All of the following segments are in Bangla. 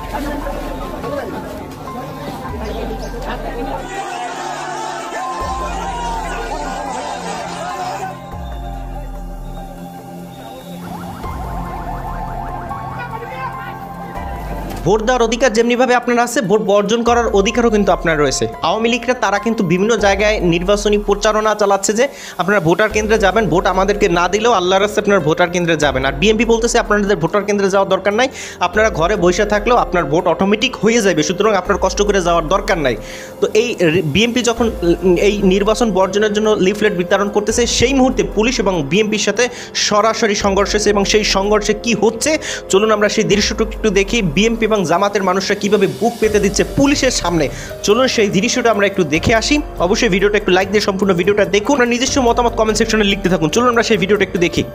ভোট দেওয়ার অধিকার যেমনিভাবে আপনার আছে, ভোট বর্জন করার অধিকারও কিন্তু আপনার রয়েছে। আওয়ামী লীগরা তারা কিন্তু বিভিন্ন জায়গায় নির্বাচনী প্রচারণা চালাচ্ছে যে আপনারা ভোটার কেন্দ্রে যাবেন, ভোট আমাদেরকে না দিলেও আল্লাহর রাস্তায় আপনারা ভোটার কেন্দ্রে যাবেন। আর বিএনপি বলতেছে আপনাদের ভোটার কেন্দ্রে যাওয়ার দরকার নাই, আপনারা ঘরে বসে থাকলেও আপনার ভোট অটোমেটিক হয়ে যাবে, সুতরাং আপনার কষ্ট করে যাওয়ার দরকার নাই। তো এই বিএনপি যখন এই নির্বাচন বর্জনের জন্য লিফলেট বিতরণ করতেছে, সেই মুহূর্তে পুলিশ এবং বিএনপির সাথে সরাসরি সংঘর্ষ হয়েছে এবং সেই সংঘর্ষে কি হচ্ছে চলুন আমরা সেই দৃশ্যটুকু একটু দেখি। বিএনপি এবং জামাতের মানুষরা কিভাবে বুক পেতে দিচ্ছে পুলিশের সামনে, চলুন সেই দৃশ্যটা আমরা একটু দেখে আসি। অবশ্যই ভিডিওটা একটু লাইক দিয়ে সম্পূর্ণ ভিডিওটা দেখুন আর নিজস্ব মতামত কমেন্ট সেকশনে লিখতে থাকুন। চলুন আমরা সেই ভিডিওটা একটু দেখি।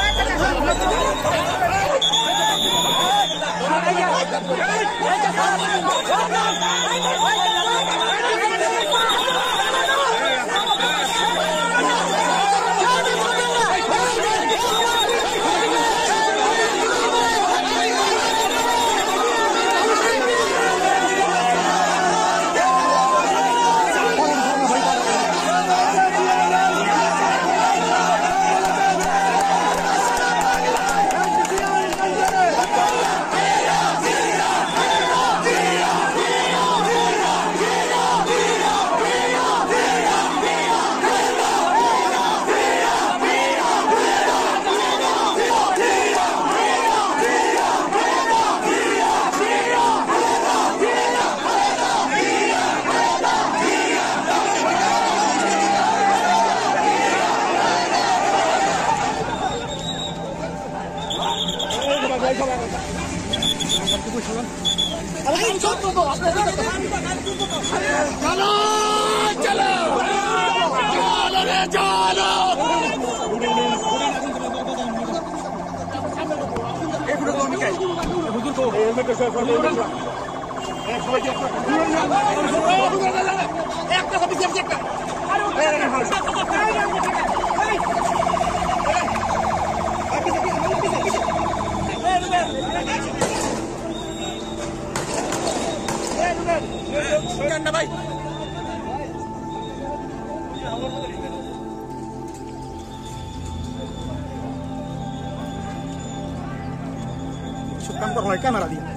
Cámara, tío.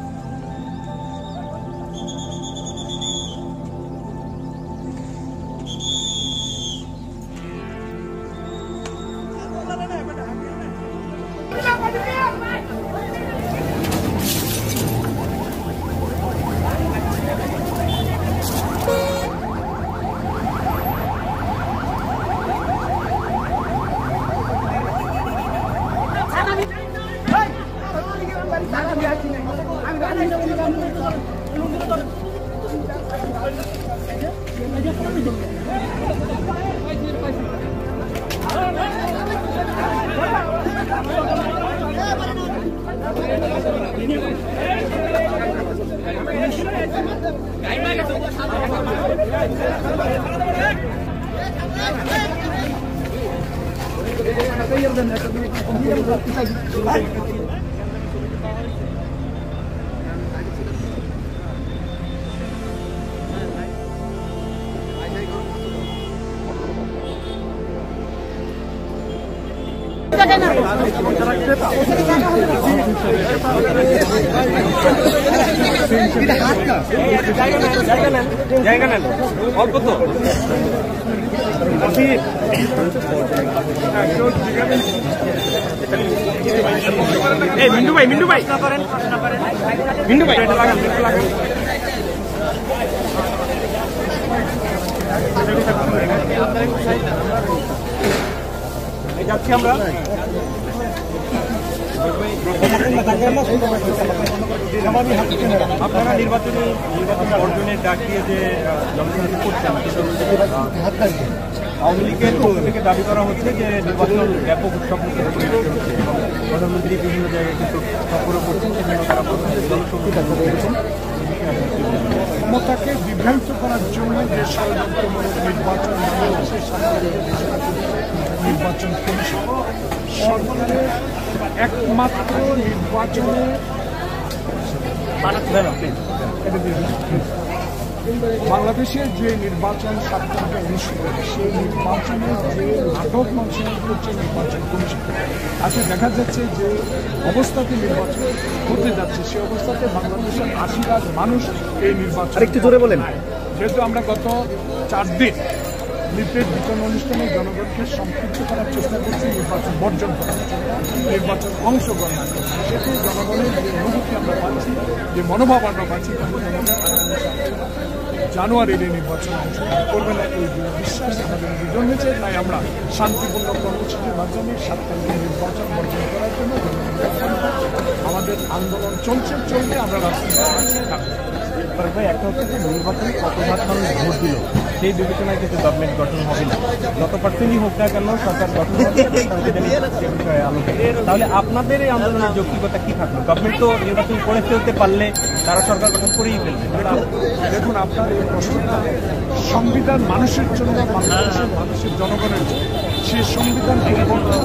জায়গা নেন অল্প তো মিন্টু ভাই মিন্টু ভাই মিন্টু ভাই যাচ্ছি আমরা। আপনারা নির্বাচন বর্জনের ডাক দিয়ে যে জনসংখ্যা করছেন, আওয়ামী লীগের পক্ষ থেকে দাবি করা হচ্ছে যে নির্বাচন ব্যাপক উৎসব হচ্ছে এবং প্রধানমন্ত্রী বিভিন্ন জায়গায় কিন্তু সফরও করছেন, সেজন্য তারা বলছেন যে জনসংখ্যা ক্ষমতাকে বিভ্রান্ত করার জন্য যে ষড়যন্ত্রমূলক নির্বাচন নির্বাচন কমিশন সরকারের একমাত্র নির্বাচনে বাংলাদেশের যে নির্বাচন 7 তারিখে অনুষ্ঠিত হবে, সেই নির্বাচনের যে নাটক মঞ্চায়ন করছে নির্বাচন কমিশন, আজকে দেখা যাচ্ছে যে অবস্থাতে নির্বাচন হতে যাচ্ছে, সে অবস্থাতে বাংলাদেশের 80 লাখ মানুষ এই নির্বাচন আরেকটু জোরে বলেন। যেহেতু আমরা গত 4 দিন লিফলেট বিতরণ অনুষ্ঠানে জনগণকে সম্পৃক্ত করার চেষ্টা করছি নির্বাচন বর্জন করার জন্য, নির্বাচন অংশগ্রহণ না করছি, সেটি জনগণের যে অনুভূতি আমরা পাচ্ছি, যে মনোভাব আমরা পাচ্ছি, জানুয়ারির এই নির্বাচনে অংশগ্রহণ করবে না এই বিশ্বাস আমাদের জন্মেছে। তাই আমরা শান্তিপূর্ণ কর্মসূচির মাধ্যমে 7 তারিখে নির্বাচন বর্জন করার জন্য আমাদের আন্দোলন চলবে, আমরা রাজনীতি থাকবো। ভাই, একটা হচ্ছে যে নির্বাচনে কত ভাগ মানুষ ভোট দিল সেই বিবেচনায় কিন্তু গভর্নমেন্ট গঠন হবে না, যত পার্সেন্টই হোক না কেন সরকার গঠন হবে সে বিষয়ে আলোচনা। তাহলে আপনাদের এই আন্দোলনের যৌক্তিকতা কি থাকলো? গভর্নমেন্ট তো নির্বাচন করে ফেলতে পারলে তারা সরকার গঠন করেই ফেলবে। দেখুন, আপনার এই প্রশ্নটা, সংবিধান মানুষের জন্য, বাংলাদেশের মানুষের জনগণের জন্য, সেই সংবিধান পরিবর্তন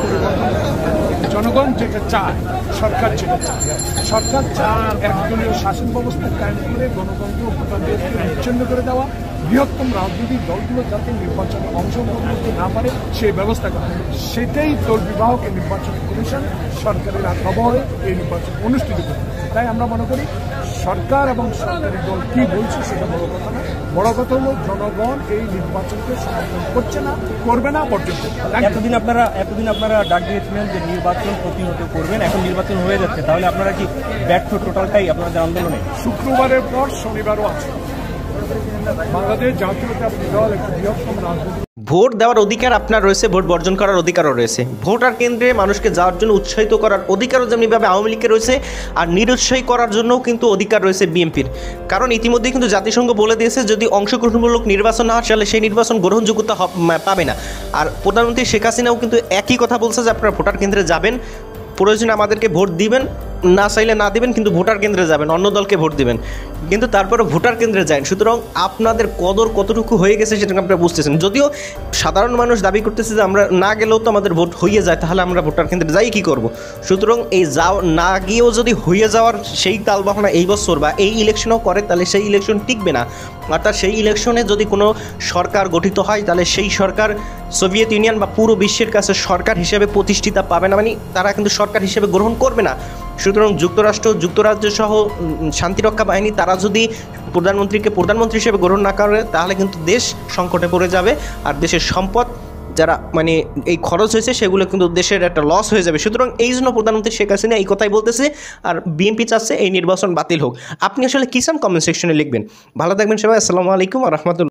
জনগণ যেটা চায়, সরকার যেটা চায়, সরকার চায় একদলীয় শাসন ব্যবস্থা কায়েম করে গণতন্ত্র ভোটারদেরকে বিচ্ছিন্ন করে দেওয়া, বৃহত্তম রাজনৈতিক দলগুলো যাতে নির্বাচনে অংশগ্রহণ করতে না পারে সেই ব্যবস্থা করা। সেটাই দল বিভাগকে নির্বাচন কমিশন সরকারের আত্মবহে এই নির্বাচন অনুষ্ঠিত করে। তাই আমরা মনে করি সরকার এবং সরকারি দল কি বলছে সেটা বড় কথা না, বড় কথা হলো জনগণ এই নির্বাচনকে সমর্থন করছে না, করবে না পর্যন্ত। এতদিন আপনারা ডাক দিয়েছিলেন যে নির্বাচন প্রতিহত করবেন, এখন নির্বাচন হয়ে যাচ্ছে, তাহলে আপনারা কি ব্যর্থ টোটালটাই আপনাদের আন্দোলনে? শুক্রবারের পর শনিবারও আছে। বাংলাদেশ জাতীয়তাবাদী দল একটি বৃহত্তম রাজনৈতিক ভোট দেওয়ার অধিকার আপনার রয়েছে, ভোট বর্জন করার অধিকারও রয়েছে। ভোটার কেন্দ্রে মানুষকে যাওয়ার জন্য উৎসাহিত করার অধিকারও যেমনিভাবে আওয়ামী লীগের রয়েছে, আর নিরুৎসাহী করার জন্যও কিন্তু অধিকার রয়েছে বিএনপির। কারণ ইতিমধ্যেই কিন্তু জাতিসংঘ বলে দিয়েছে যদি অংশগ্রহণমূলক নির্বাচন না হয় তাহলে সেই নির্বাচন গ্রহণযোগ্যতা পাবে না। আর প্রধানমন্ত্রী শেখ হাসিনাও কিন্তু একই কথা বলছে যে আপনারা ভোটার কেন্দ্রে যাবেন, প্রয়োজনে আমাদেরকে ভোট দিবেন, না চাইলে না দিবেন, কিন্তু ভোটার কেন্দ্রে যাবেন, অন্য দলকে ভোট দিবেন, কিন্তু তারপরে ভোটার কেন্দ্রে যান। সুতরাং আপনাদের কদর কতটুকু হয়ে গেছে সেটা আপনারা বুঝতেছেন। যদিও সাধারণ মানুষ দাবি করতেছে যে আমরা না গেলেও তো আমাদের ভোট হয়ে যায়, তাহলে আমরা ভোটার কেন্দ্রে যাই কী করব। সুতরাং এই না গিয়েও যদি হয়ে যাওয়ার সেই তালবাহানা এই বছর বা এই ইলেকশনও করে, তাহলে সেই ইলেকশন টিকবে না। অর্থাৎ সেই ইলেকশনে যদি কোনো সরকার গঠিত হয় তাহলে সেই সরকার সোভিয়েত ইউনিয়ন বা পুরো বিশ্বের কাছে সরকার হিসেবে প্রতিষ্ঠিতা পাবে না, মানে তারা কিন্তু সরকার হিসেবে গ্রহণ করবে না। সুতরাং যুক্তরাজ্য সহ শান্তিরক্ষা বাহিনী তারা যদি প্রধানমন্ত্রীকে প্রধানমন্ত্রী হিসেবে গ্রহণ না করে তাহলে কিন্তু দেশ সংকটে পড়ে যাবে, আর দেশের সম্পদ যারা মানে এই খরচ হয়েছে সেগুলো কিন্তু দেশের একটা লস হয়ে যাবে। সুতরাং এই জন্য প্রধানমন্ত্রী শেখ হাসিনা এই কথাই বলতেছে, আর বিএনপি চাচ্ছে এই নির্বাচন বাতিল হোক। আপনি আসলে কি চান কমেন্ট সেকশনে লিখবেন। ভালো থাকবেন সবাই, আসসালামু আলাইকুম ওয়া রাহমাতুল্লাহ।